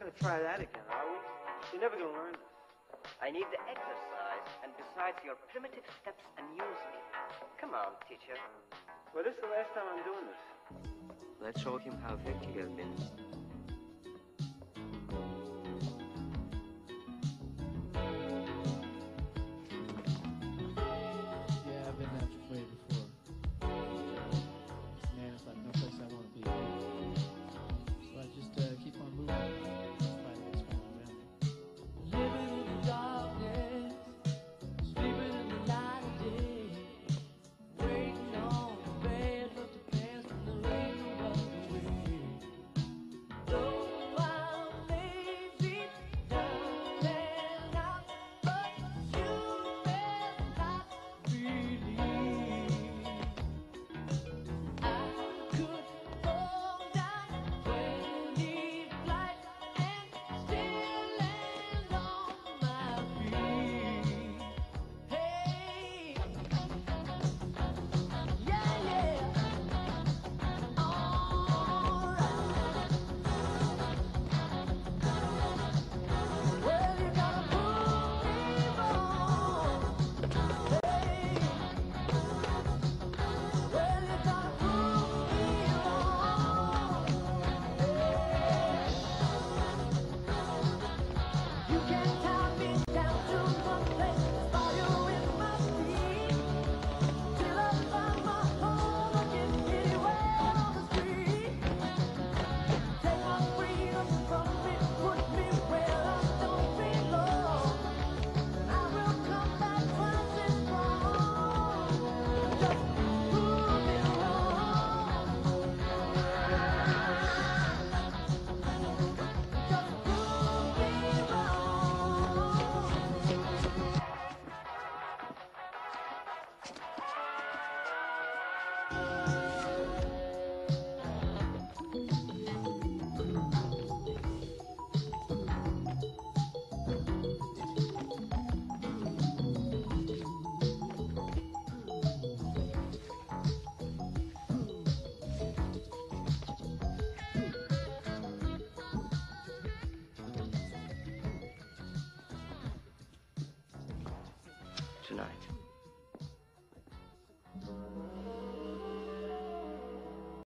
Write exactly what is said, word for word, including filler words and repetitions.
going to try that again, are we? You're never going to learn this. I need the exercise, and besides, your primitive steps amuse me. Come on, teacher. Well, this is the last time I'm doing this. Let's show him how effective you have been.